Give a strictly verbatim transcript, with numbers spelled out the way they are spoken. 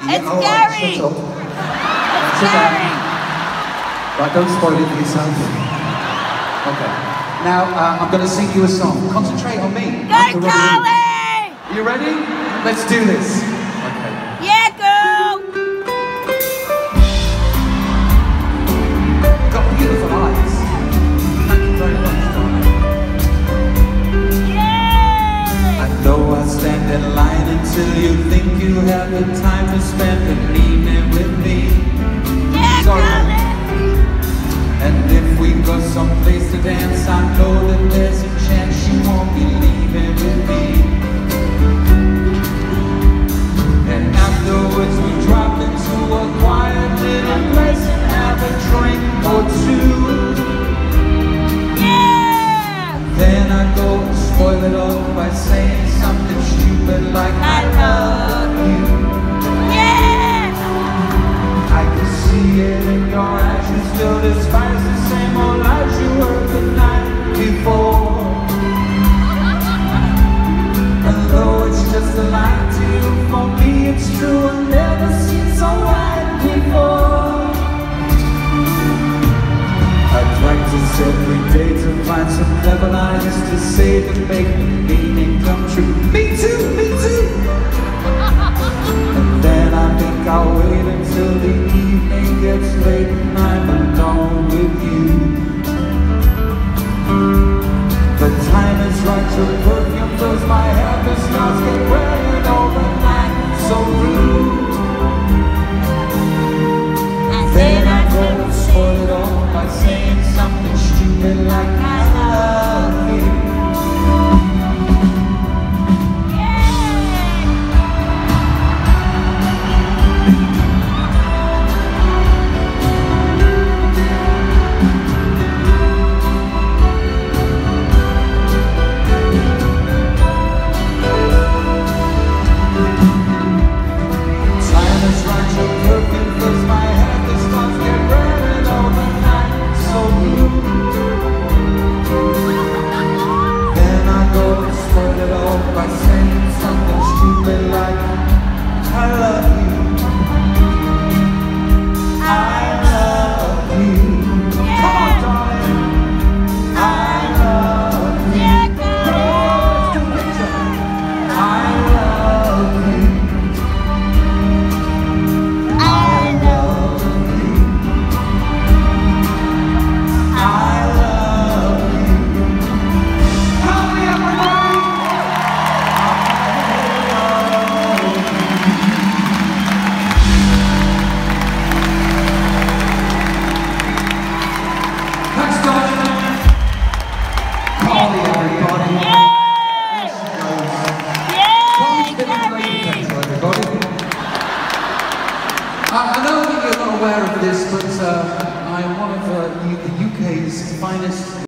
It's oh, Gary! Shut up. It's Sit down. Gary! Right, don't spoil it for yourself. Okay. Now, uh, I'm going to sing you a song. Concentrate on me. Go, Carly! You ready? Let's do this. Okay. Yeah, girl! You've got beautiful eyes. Thank you very much, darling. Yay! I know I'll stand in line until you think you have the time to spend an evening with me. Yeah, Sorry. Carly! And if we go someplace to dance, I know that there's a chance she won't be leaving with me. And afterwards we drop into a quiet little place and have a drink or two. Yeah! Then I go and spoil it all by saying something stupid like I, I love you. Yeah! I can see it in your eyes, you still despise the same old lies you heard the night before. And though it's just a lie to you, for me it's true, I've never seen so right before. I practice every day to find some clever lines to say to make the meaning come true. Me too, me too! And then I think I'll wait until the evening gets late and I'm alone with you. The time is right, your perfume fills my head, the stars get wearing overnight, so blue. And then I go and spoil it all by saying something stupid like I love you. By saying something stupid like I love you, I love you. Come on, darling, I love you. Yeah, girl! Let's do a picture. I love you, I love you, I love you. Call me up, everybody. I know that you're not aware of this, but uh, I'm one of uh, the U K's finest